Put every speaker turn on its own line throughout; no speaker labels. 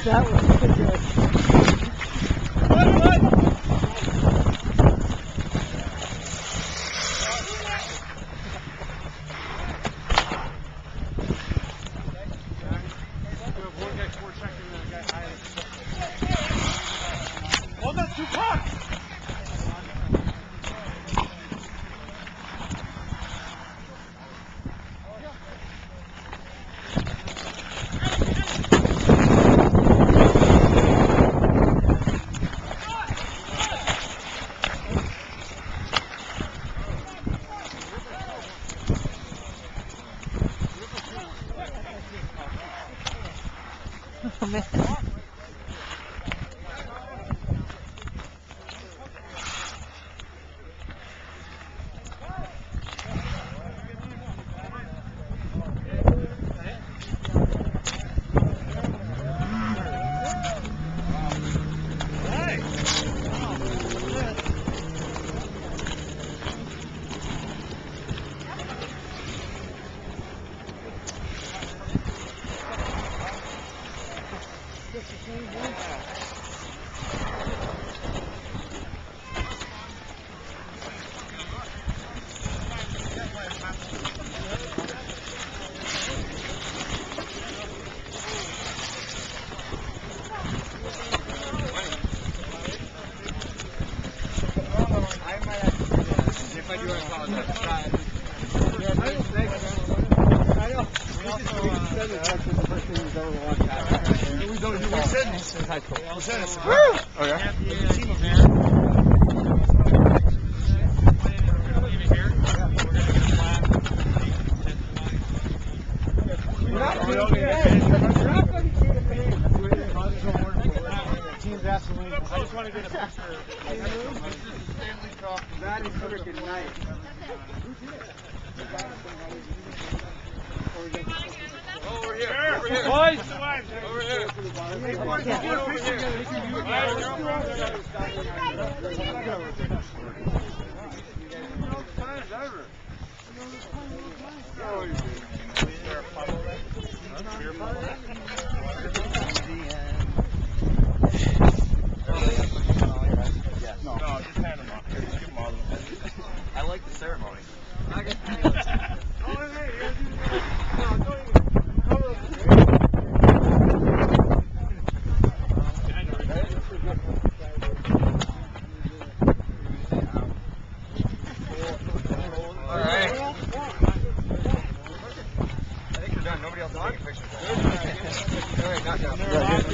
That was pretty good.
Hold that 2 pucks!
Oh, man.
Oh yeah? I just want to get a picture. That is freaking nice. Over here. Over here. Boys. Over here. No, just hand them off. Just give them all of them. I like the ceremony. Nobody else is taking pictures. All right, knock out.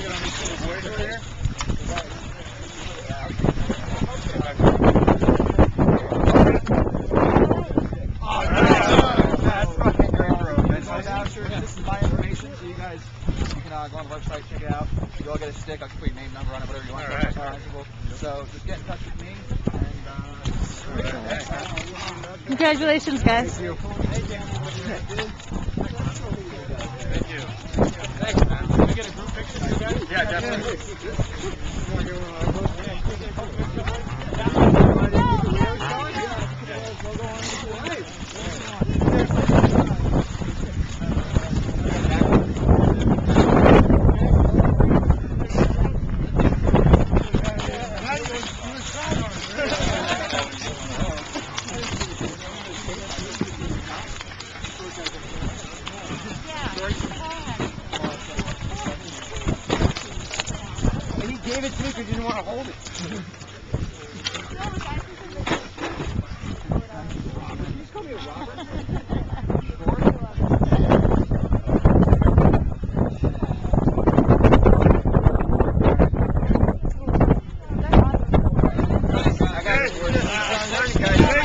That's fucking great, bro. This is my information, so you guys, you can go on the website, check it out. You all get a stick. I'll put your name, number on it, whatever you want. Right. So just get in touch with me. And
congratulations, guys.
Thank you. Thank you. Thanks, man. Can we get a group picture of you guys? Yeah, definitely. And he gave it to me because he didn't want to hold it. He's called me a robber. I got it.